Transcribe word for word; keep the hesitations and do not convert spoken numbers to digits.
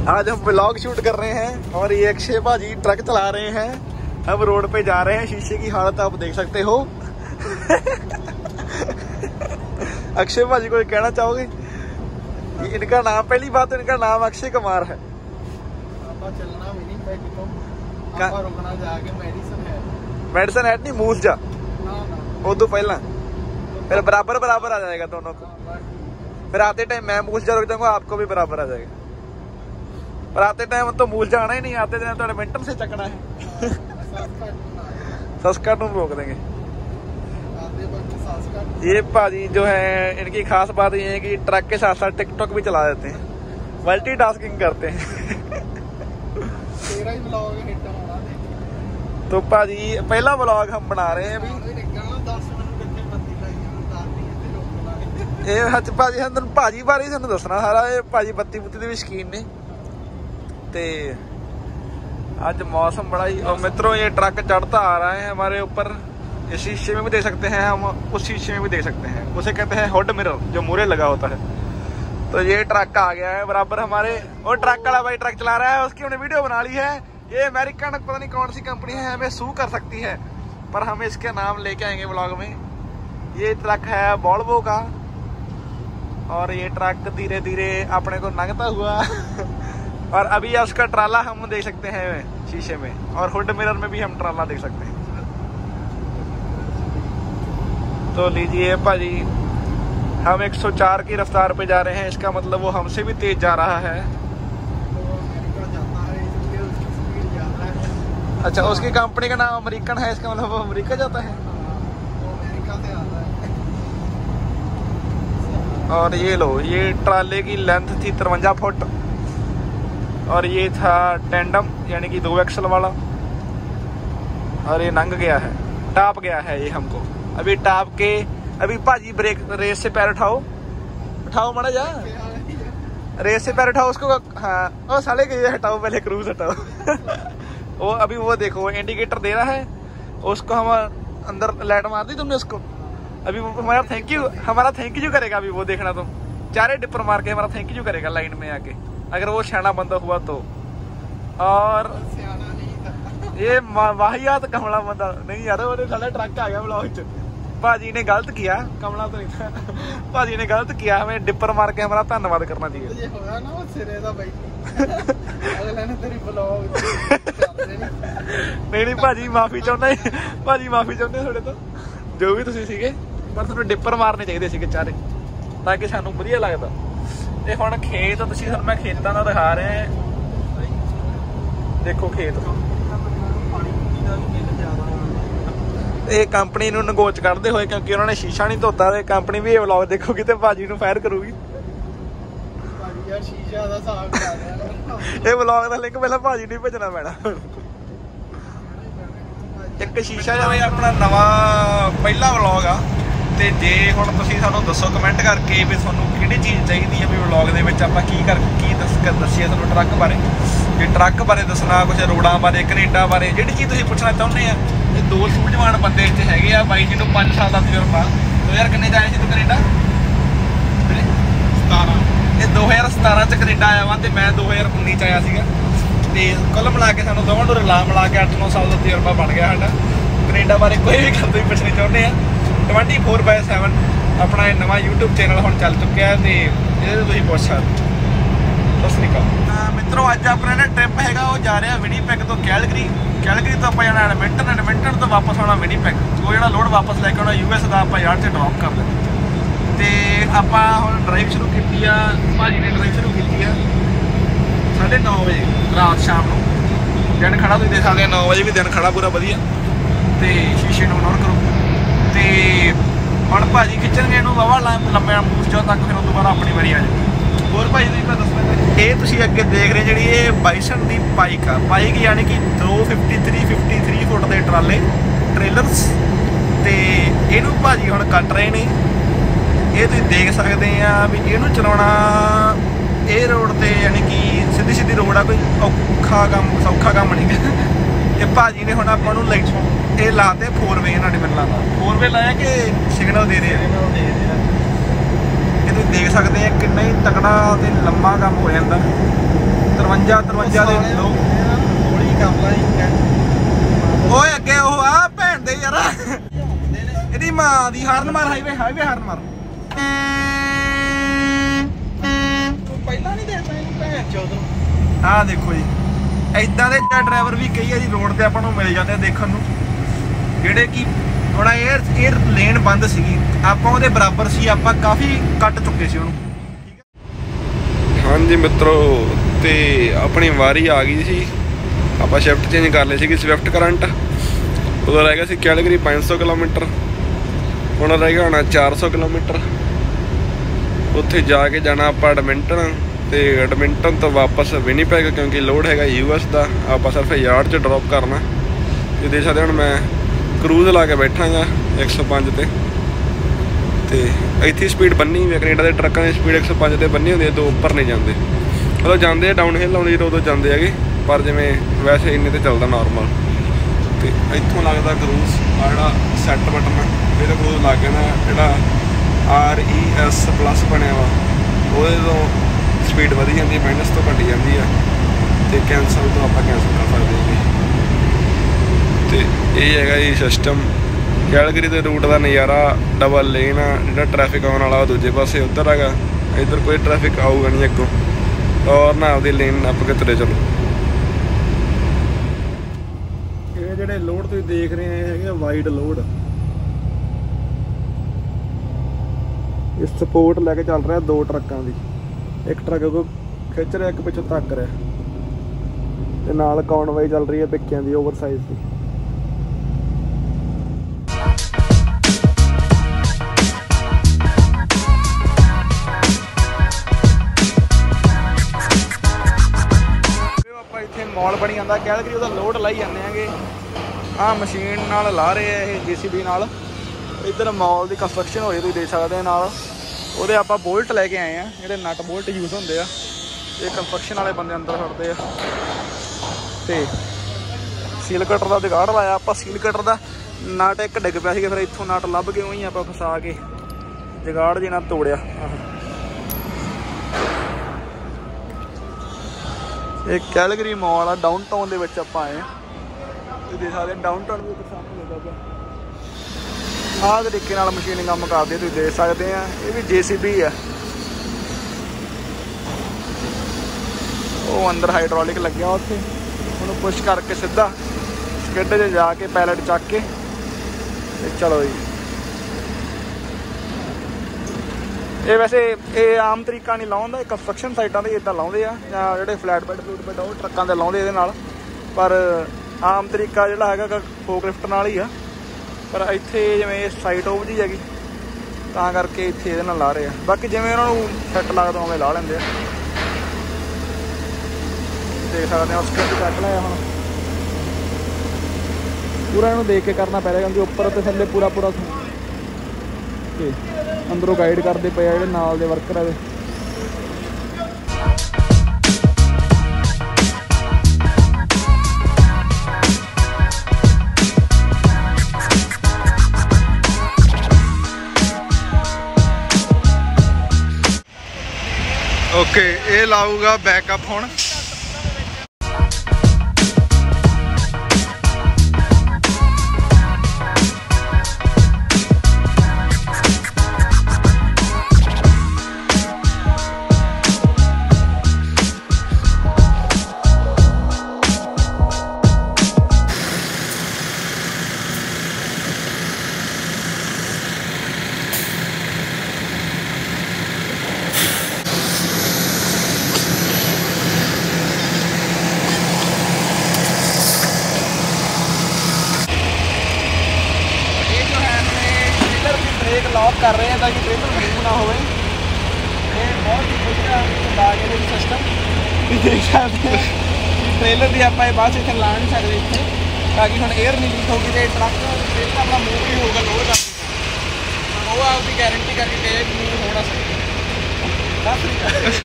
आज हम vlog shoot कर रहे हैं और ये अक्षय भाजी ट्रक चला रहे हैं। अब रोड पे जा रहे हैं। शीशे की हालत आप देख सकते हो। अक्षय भाजी को कहना चाहोगे? इनका नाम, पहली बात तो इनका नाम अक्षय कुमार है। चलना भी नहीं पे तो आप रुकना जाके मेडिसिन है मेडिसिन है नहीं मूस जा ना ना वो तो पहला फिर बराबर बराबर आ जाएगा दोनों को। फिर आते टाइम मैं मूस जा रुक जाऊंगा, आपको भी बराबर आ जाएगा। पर आते टाइम तो मूस जा आना ही नहीं, आते टाइम तो मिनटन से चकना है। सस्कट रोक देंगे। ये भाजी जो है इनकी खास बात ये है कि ट्रक के साथ साथ टिकटॉक भी चला देते हैं, मल्टीटास्किंग करते हैं। तो भाजी पहला व्लॉग हम बना रहे हैं अभी। ये भाजी हम भाजी बारे ही दसना सारा। ये भाजी बत्ती बुत्ती के भी शकीन ने। ते आज मौसम बड़ा ही, और मित्रों ये ट्रक चढ़ता आ रहा है हमारे ऊपर। इस शीशे में भी देख सकते हैं हम, उस शीशे में भी देख सकते हैं। उसे कहते हैं हुड मिरर, जो मुरे लगा होता है। तो ये ट्रक आ गया है बराबर हमारे। और ट्रक वाला भाई ट्रक चला रहा है, उसकी हमने वीडियो बना ली है। ये अमेरिकन पता नहीं कौन सी कंपनी है, हमें सू कर सकती है, पर हम इसके नाम लेके आएंगे व्लॉग में। ये ट्रक है वोल्वो का और ये ट्रक धीरे धीरे अपने को लंघता हुआ और अभी उसका ट्राला हम देख सकते हैं शीशे में, और हुड मिरर में भी हम ट्राला देख सकते हैं। तो लीजिए भाजी, हम एक सौ चार की रफ्तार पे जा रहे हैं। इसका मतलब वो हमसे भी तेज जा रहा है। अच्छा, उसकी कंपनी का नाम अमेरिकन है, इसका मतलब वो अमेरिका जाता है। और ये लो, ये ट्राले की लेंथ थी तिरवंजा फुट और ये था टेंडम यानी कि दो एक्सल वाला। और ये नंग गया है, टाप गया है ये हमको। अभी टाप के अभी भाजी ब्रेक रेस से पैर उठाओ, उठाओ माड़ा जा, रेस से पैर उठाओ उसको। हाँ, ओ साले के ये हटाओ, पहले क्रूज हटाओ। वो अभी वो देखो इंडिकेटर दे रहा है, उसको हम अंदर लाइट मार दी तुमने उसको। अभी हमारा थैंक यू हमारा थैंक यू करेगा। अभी वो देखना तुम, चारे डिपर मार के हमारा थैंक यू करेगा लाइन में आके, अगर वो सियाना बंदा हुआ तो। और ये वाहियात कमला बंदा नहीं यार, वो साला ट्रक आ गया ब्लॉग च। भाजी ने गलत किया, कमला तो नहीं था। भाजी ने गलत किया, हमें डिपर मार के हमारा धन्यवाद करना चाहिए। ये होगा ना वो सिरे दा भाई। अगले ने तेरी ब्लॉग नहीं नहीं भाजी माफी चाਹੁੰਦਾ है, भाजी माफी ਚਾਹੁੰਦੇ ਤੁਹਾਡੇ ਤੋਂ ਜੋ ਵੀ ਤੁਸੀਂ ਸੀਗੇ, ਪਰ ਤੁਹਾਨੂੰ ਡਿੱਪਰ ਮਾਰਨੇ ਚਾਹੀਦੇ ਸੀਗੇ ਚਾਰੇ, ਤਾਂ ਕਿ ਸਾਨੂੰ ਵਧੀਆ ਲੱਗਦਾ। ਤੇ ਹੁਣ ਖੇਤ ਤੁਸੀਂ ਤੁਹਾਨੂੰ ਮੈਂ ਖੇਤਾਂ ਦਾ ਦਿਖਾ ਰਿਹਾ। ਦੇਖੋ ਖੇਤ, ਇਹ ਕੰਪਨੀ ਨੂੰ ਨਗੋਚ ਕੱਢਦੇ ਹੋਏ, ਕਿਉਂਕਿ ਉਹਨਾਂ ਨੇ ਸ਼ੀਸ਼ਾ ਨਹੀਂ ਧੋਤਾ। ਤੇ ਕੰਪਨੀ ਵੀ ਇਹ ਵਲੌਗ ਦੇਖੂਗੀ ਤੇ ਭਾਜੀ ਨੂੰ ਫਾਇਰ ਕਰੂਗੀ। ਭਾਜੀ ਯਾਰ ਸ਼ੀਸ਼ਾ ਦਾ ਹਿਸਾਬ ਕਰ ਰਿਹਾ। ਇਹ ਵਲੌਗ ਦਾ ਲਿੰਕ ਪਹਿਲਾਂ ਭਾਜੀ ਨੂੰ ਭੇਜਣਾ ਪੈਣਾ। ਇੱਕ ਸ਼ੀਸ਼ਾ ਜਿਹਾ ਆਪਣਾ ਨਵਾਂ ਪਹਿਲਾ ਵਲੌਗ ਆ। ਤੇ ਜੇ ਹੁਣ ਤੁਸੀਂ ਸਾਨੂੰ ਦੱਸੋ ਕਮੈਂਟ ਕਰਕੇ ਵੀ ਤੁਹਾਨੂੰ ਕਿਹੜੀ ਚੀਜ਼ ਚਾਹੀਦੀ ਹੈ ਵੀ ਵਲੌਗ ਦੇ ਵਿੱਚ ਆਪਾਂ ਕੀ ਕਰ ਕੀ ਦੱਸ ਦੱਸੀਏ ਤੁਹਾਨੂੰ ਟਰੱਕ ਬਾਰੇ। ਜੇ ਟਰੱਕ ਬਾਰੇ ਦੱਸਣਾ, ਕੁਛ ਰੋਡਾਂ ਬਾਰੇ, ਕੈਨੇਡਾ ਬਾਰੇ, ਜਿਹੜੀ ਚੀਜ਼ ਤੁਸੀਂ ਪੁੱਛਣਾ ਚਾਹੁੰਦੇ ਆ। ਇਹ ਦੋ ਸੂਝਵਾਨ ਬੰਦੇ ਇੱਥੇ ਹੈਗੇ ਆ। ਬਾਈ ਜੀ ਨੂੰ ਪੰਜ ਸਾਲ ਦਾ ਤਜਰਬਾ। ਦੋ ਹਜ਼ਾਰ ਕਿੰਨੇ ਚ ਆਏ ਸੀ ਤੂੰ ਕੈਨੇਡਾ? ਸਤਾਰਾਂ। ਇਹ ਦੋ ਹਜ਼ਾਰ ਸਤਾਰਾਂ ਚ ਕੈਨੇਡਾ ਆਇਆ ਵਾ ਤੇ ਮੈਂ ਦੋ ਹਜ਼ਾਰ ਉੱਨੀ ਚ ਆਇਆ ਸੀਗਾ। ਤੇ ਕੁੱਲ ਮਿਲਾ ਕੇ ਸਾਨੂੰ ਦੋਵਾਂ ਨੂੰ ਰਲਾ ਮਿਲਾ ਕੇ ਅੱਠ ਨੌ ਸਾਲ ਦਾ ਤਜਰਬਾ ਬਣ ਗਿਆ ਸਾਡਾ। ਕੈਨੇਡਾ ਬਾਰੇ ਕੋਈ ਵੀ ਗੱਲ ਤੁਸੀਂ ਪੁੱਛਣੀ ਚਾਹੁੰਦੇ ਆ, ਟਵੈਂਟੀ ਫੋਰ ਬਾਏ ਸੈਵਨ ਆਪਣਾ ਇਹ ਨਵਾਂ ਯੂਟਿਊਬ ਚੈਨਲ ਹੁਣ ਚੱਲ ਚੁੱਕਿਆ ਹੈ ਤੇ ਇਹਦੇ ਤੁਸੀਂ ਪੁੱਛ ਸਕਦੇ। ਸਤਿ ਸ਼੍ਰੀ ਅਕਾਲ ਮਿੱਤਰੋ, ਅੱਜ ਆਪਣਾ ਨਾ ਟ੍ਰਿਪ ਹੈਗਾ, ਉਹ ਜਾ ਰਿਹਾ ਵਿਨੀਪੈਗ ਤੋਂ ਕੈਲਗਰੀ। ਕੈਲਗਰੀ ਤੋਂ ਆਪਾਂ ਜਾਣਾ ਐਡਮਿੰਟਨ, ਐਡਮਿੰਟਨ ਤੋਂ ਵਾਪਸ ਆਉਣਾ ਵਿਨੀਪੈਗ। ਉਹ ਜਿਹੜਾ ਲੋਡ ਵਾਪਸ ਲੈ ਕੇ ਆਉਣਾ ਯੂ ਐਸ ਦਾ ਆਪਾਂ ਯਾਰ 'ਤੇ ਡਰੋਪ ਕਰ ਲੈਣਾ। ਤੇ ਆਪਾਂ ਹੁਣ ਡਰਾਈਵ ਸ਼ੁਰੂ ਕੀਤੀ ਆ, ਭਾਜੀ ਨੇ ਡਰਾਈਵ ਸ਼ੁਰੂ ਕੀਤੀ ਆ ਸਾਢੇ ਨੌ ਵਜੇ ਰਾਤ ਸ਼ਾਮ ਨੂੰ। ਦਿਨ ਖੜਾ ਤੁਸੀਂ ਦੇਖ ਸਕਦੇ ਨੌ ਵਜੇ ਵੀ ਦਿਨ ਖੜਾ ਪੂਰਾ ਵਧੀਆ। ਤੇ ਸ਼ੀਸ਼ੇ ਨੂੰ ਇਗਨੋਰ ਕਰੋ। ਤੇ ਹੁਣ ਭਾਜੀ ਖਿੱਚਣਗੇ ਇਹਨੂੰ ਵਾਵਾ ਲੰਮੇ ਮੂਸ ਜੋ ਤੱਕ, ਫਿਰ ਉਹ ਤੋਂ ਬਾਅਦ ਆਪਣੀ ਵਾਰੀ ਆ ਜਾਵੇ। ਹੋਰ ਭਾਜੀ ਤੁਸੀਂ ਮੈਂ ਦੱਸਣਾ, ਇਹ ਤੁਸੀਂ ਅੱਗੇ ਦੇਖ ਰਹੇ ਜਿਹੜੀ ਇਹ ਬਾਈਸਨ ਦੀ ਬਾਈਕ ਆ। ਬਾਈਕ ਯਾਨੀ ਕਿ ਦੋ fifty three fifty three foot ਦੇ ਟਰਾਲੇ ਟ੍ਰੇਲਰਸ। ਤੇ ਇਹਨੂੰ ਭਾਜੀ ਹੁਣ ਕੱਟ ਰਹੇ ਨੇ। ਇਹ ਤੁਸੀਂ ਦੇਖ ਸਕਦੇ ਆ ਵੀ ਇਹਨੂੰ ਚਲਾਉਣਾ ਇਹ ਰੋਡ ਤੇ ਯਾਨੀ ਕਿ ਸਿੱਧੀ ਸਿੱਧੀ ਰੋਡ ਆ, ਕੋਈ ਔਖਾ ਕੰਮ ਸੌਖਾ ਕੰਮ ਨਹੀਂ। ਇਹ ਭਾਜੀ ਨੇ ਹੁਣ ਆਪਾਂ ਨੂੰ ਲਾਈਟ ਇਹ ਲਾਤੇ ਫੋਰ ਵੇ, ਇਹਨਾਂ ਨੇ ਮੈਨੂੰ ਲੱਗਦਾ ਫੋਰ ਵੇ ਲਾਇਆ ਕਿ ਸਿਗਨਲ ਦੇ ਰਹੇ ਆ। ਇਹ ਤੁਸੀਂ ਦੇਖ ਸਕਦੇ ਆ ਕਿੰਨਾ ਹੀ ਤਕੜਾ ਤੇ ਲੰਮਾ ਕੰਮ ਹੋ ਜਾਂਦਾ। ਤੇ ਤਰਵੰਜਾ ਤਰਵੰਜਾ ਦੇ ਲੋਕ ਹੌਲੀ ਕਰ ਲਾ ਜੀ। ਓਏ ਅੱਗੇ ਉਹ ਆ ਭੈਣ ਦੇ ਯਾਰ ਇਹਦੀ ਮਾਂ ਦੀ ਹਾਰਨ ਮਾਰ ਹਾਈਵੇ ਹਾਈਵੇ ਹਾਰਨ ਮਾਰ ਪਹਿਲਾਂ ਨਹੀਂ ਦੇਖਦਾ ਇਹਨੂੰ ਭੈਣ ਚੋਦ। ਆਹ ਦੇਖੋ ਜੀ ਇਦਾਂ ਦੇ ਡਰਾਈਵਰ ਵੀ ਕਈ ਵਾਰੀ ਰੋਡ ਤੇ ਆਪਾਂ ਨੂੰ ਮਿਲ ਜਾਂਦੇ ਦੇਖਣ ਨੂੰ ਜਿਹੜੇ ਕਿ ਥੋੜਾ 에ਅਰ 에ਅਰ ਲੇਨ ਬੰਦ ਸੀਗੀ ਆਪਾਂ ਉਹਦੇ ਬਰਾਬਰ ਸੀ ਆਪਾਂ ਕਾਫੀ ਕੱਟ ਚੁੱਕੇ ਸੀ ਉਹਨੂੰ। ਹਾਂਜੀ ਮਿੱਤਰੋ ਤੇ ਆਪਣੀ ਵਾਰੀ ਆ ਗਈ ਸੀ ਆਪਾਂ ਸ਼ਿਫਟ ਚੇਂਜ ਕਰ ਲਈ ਸੀਗੀ ਸਵਿਫਟ ਕਰੰਟ। ਉਦੋਂ ਰਹਿ ਗਿਆ ਸੀ ਕੈਲਗਰੀ ਪੰਜ ਸੌ ਕਿਲੋਮੀਟਰ ਹੁਣ ਰਹਿ ਗਿਆ ਹੋਣਾ ਚਾਰ ਸੌ ਕਿਲੋਮੀਟਰ। ਉੱਥੇ ਜਾ ਕੇ ਜਾਣਾ ਆਪਾਂ ਐਡਮਿੰਟਨ ਤੇ ਐਡਮਿੰਟਨ ਤੋਂ ਵਾਪਸ ਵਿਨੀਪੈਗ ਕਿਉਂਕਿ ਲੋਡ ਹੈਗਾ ਯੂ ਐਸ ਦਾ ਆਪਾਂ ਸਿਰਫ ਯਾਰਡ 'ਚ ਡ੍ਰੌਪ ਕਰਨਾ। ਤੇ ਦੇਖ ਸਕਦੇ ਹੁਣ ਮੈਂ ਕਰੂਜ਼ ਲਾ ਕੇ ਬੈਠਾਂਗਾ ਇੱਕ ਸੌ ਪੰਜ ਤੇ ਤੇ ਇੱਥੇ ਸਪੀਡ ਬੰਨੀ ਹੋਈ ਹੈ ਕੈਨੇਡਾ ਦੇ ਟਰੱਕਾਂ ਦੀ ਸਪੀਡ ਇੱਕ ਸੌ ਪੰਜ ਤੇ ਬੰਨੀ ਹੁੰਦੀ ਹੈ ਦੋ ਉੱਪਰ ਨਹੀਂ ਜਾਂਦੇ ਮਤਲਬ ਜਾਂਦੇ ਆ ਡਾਊਨ ਹਿੱਲ ਆਉਂਦੀ ਉਦੋਂ ਜਾਂਦੇ ਹੈਗੇ ਪਰ ਜਿਵੇਂ ਵੈਸੇ ਇੰਨੇ ਤੇ ਚੱਲਦਾ ਨੋਰਮਲ। ਤੇ ਇੱਥੋਂ ਲੱਗਦਾ ਕਰੂਜ਼ ਆ ਜਿਹੜਾ ਸੈੱਟ ਬਟਨ ਆ ਇਹਦਾ ਕਰੂਜ਼ ਲੱਗ ਗਿਆ ਨਾ ਜਿਹੜਾ ਆਰ ਈ ਐਸ ਪਲੱਸ ਬਣਿਆ ਵਾ ਉਹਦੇ ਤੋਂ ਸਪੀਡ ਵਧੀ ਜਾਂਦੀ ਹੈ ਮਾਈਨਸ ਤੋਂ ਘਟੀ ਜਾਂਦੀ ਆ ਤੇ ਕੈਂਸਲ ਤੋਂ ਆਪਾਂ ਕੈਂਸਲ ਕਰ ਸਕਦੇ ਹਾਂ। ਤੇ ਇਹ ਹੈਗਾ ਜੀ ਸਿਸਟਮ ਕੈਲਗਰੀ ਦੇ ਰੂਟ ਦਾ ਨਜ਼ਾਰਾ ਡਬਲ ਲੇਨ ਆ ਜਿਹੜਾ ਟ੍ਰੈਫਿਕ ਆਉਣ ਵਾਲਾ ਉਹ ਦੂਜੇ ਪਾਸੇ ਉੱਧਰ ਹੈਗਾ ਇੱਧਰ ਕੋਈ ਟ੍ਰੈਫਿਕ ਆਊਗਾ ਨਹੀਂ ਅੱਗੋਂ ਔਰ ਨਾ ਆਪਦੀ ਲੇਨ ਨੱਪ ਕੇ ਤੁਰੇ ਚਲੋ। ਇਹ ਜਿਹੜੇ ਲੋਡ ਤੁਸੀਂ ਦੇਖ ਰਹੇ ਆ ਇਹ ਹੈਗੇ ਵਾਈਡ ਲੋਡ ਇਹ ਸਪੋਰਟ ਲੈ ਕੇ ਚੱਲ ਰਿਹਾ ਦੋ ਟਰੱਕਾਂ ਦੀ ਇੱਕ ਟਰੱਕ ਕੋ ਖਿੱਚ ਰਿਹਾ ਇੱਕ ਪਿੱਛੋਂ ਧੱਕ ਰਿਹਾ ਤੇ ਨਾਲ ਕੌਨਵਾਈ ਚੱਲ ਰਹੀ ਹੈ ਪਿੱਕਿਆਂ ਦੀ ਓਵਰ ਸਾਈਜ਼ ਦੀ। ਇੱਥੇ ਮੌਲ ਬਣੀ ਜਾਂਦਾ ਕੈਲਗਰੀ ਉਹਦਾ ਲੋਡ ਲਾਈ ਜਾਂਦੇ ਆਂਗੇ ਆਹ ਮਸ਼ੀਨ ਨਾਲ ਲਾ ਰਹੇ ਆ ਇਹ ਜੇ ਸੀ ਬੀ ਨਾਲ। ਇੱਧਰ ਮੌਲ ਦੀ ਕੰਸਟਰਕਸ਼ਨ ਹੋਈ ਤੁਸੀਂ ਦੇਖ ਸਕਦੇ ਨਾਲ ਉਹਦੇ ਆਪਾਂ ਬੋਲਟ ਲੈ ਕੇ ਆਏ ਆ ਜਿਹੜੇ ਨਟ ਬੋਲਟ ਯੂਜ਼ ਹੁੰਦੇ ਆ ਇਹ ਕੰਸਟਰਕਸ਼ਨ ਵਾਲੇ ਬੰਦੇ ਅੰਦਰ ਛੱਡਦੇ ਆ। ਤੇ ਸੀਲ ਕਟਰ ਦਾ ਜੁਗਾੜ ਲਾਇਆ ਆਪਾਂ ਸੀਲ ਕਟਰ ਦਾ ਨਟ ਇੱਕ ਡਿੱਗ ਪਿਆ ਸੀਗਾ ਫਿਰ ਇੱਥੋਂ ਨਟ ਲੱਭ ਕੇ ਉਹੀ ਆਪਾਂ ਫਸਾ ਕੇ ਜੁਗਾੜ ਜਿਹਨਾਂ ਤੋੜਿਆ। ਇਹ ਕੈਲਗਰੀ ਮੌਲ ਆ ਡਾਊਨ ਟਾਊਨ ਦੇ ਵਿੱਚ ਆਪਾਂ ਆਏ ਆ ਤੁਸੀਂ ਦੇਖ ਸਕਦੇ ਡਾਊਨ ਟਾਊਨ ਵੀ ਸਾਹਮਣੇ ਲੱਗਾ ਪਿਆ ਆਹ ਤਰੀਕੇ ਨਾਲ ਮਸ਼ੀਨਿੰਗ ਕੰਮ ਕਰਦੀ ਤੁਸੀਂ ਦੇਖ ਸਕਦੇ ਆ ਇਹ ਵੀ ਜੇ ਸੀ ਬੀ ਆ ਉਹ ਅੰਦਰ ਹਾਈਡ੍ਰੋਲਿਕ ਲੱਗਿਆ ਉੱਥੇ ਉਹਨੂੰ ਪੁਸ਼ ਕਰਕੇ ਸਿੱਧਾ ਸਕਿੱਡ 'ਚ ਜਾ ਕੇ ਪੈਲਟ ਚੱਕ ਕੇ ਤੇ ਚਲੋ ਜੀ। ਇਹ ਵੈਸੇ ਇਹ ਆਮ ਤਰੀਕਾ ਨਹੀਂ ਲਾਉਂਦਾ ਇਹ ਕੰਸਟਰਕਸ਼ਨ ਸਾਈਟਾਂ 'ਤੇ ਇੱਦਾਂ ਲਾਉਂਦੇ ਆ ਜਾਂ ਜਿਹੜੇ ਫਲੈਟ ਬੈਡ ਫਲੂਟ ਬੈਡ ਉਹ ਟਰੱਕਾਂ 'ਤੇ ਲਾਉਂਦੇ ਇਹਦੇ ਨਾਲ ਪਰ ਆਮ ਤਰੀਕਾ ਜਿਹੜਾ ਹੈਗਾ ਫੋਕ ਲਿਫਟ ਨਾਲ ਹੀ ਆ ਪਰ ਇੱਥੇ ਜਿਵੇਂ ਇਹ ਸਾਈਟ ਉਹ ਜੀ ਹੈਗੀ ਤਾਂ ਕਰਕੇ ਇੱਥੇ ਇਹਦੇ ਨਾਲ ਲਾ ਰਹੇ ਆ ਬਾਕੀ ਜਿਵੇਂ ਉਹਨਾਂ ਨੂੰ ਸੈੱਟ ਲੱਗਦਾ ਉਵੇਂ ਲਾ ਲੈਂਦੇ ਆ। ਦੇਖ ਸਕਦੇ ਹਾਂ ਸਕਿੱਡ ਕੱਟ ਲਿਆ ਹੁਣ ਪੂਰਾ ਇਹਨੂੰ ਦੇਖ ਕੇ ਕਰਨਾ ਪੈ ਰਿਹਾ ਕਿਉਂਕਿ ਉੱਪਰ ਤੇ ਥੱਲੇ ਪੂਰਾ ਪੂਰਾ ਤੇ ਅੰਦਰੋਂ ਗਾਈਡ ਕਰਦੇ ਪਏ ਆ ਜਿਹੜੇ ਨਾਲ ਦੇ ਵਰਕਰ ਆ ਓਕੇ ਇਹ ਲਾਊਗਾ ਬੈਕਅਪ ਹੁਣ लॉक कर रहे हैं ताकि ट्रेलर मूव ना हो। ये बहुत ही बढ़िया लागे सिस्टम देख सकते हैं ट्रेलर की आप बस इतने ला नहीं सकते इतने ताकि हम एयर नहीं लीक होगी तो ट्रक ट्रेलर अपना मूव ही होगा लोड कर वो आपकी गारंटी करके मूव होना चाहिए।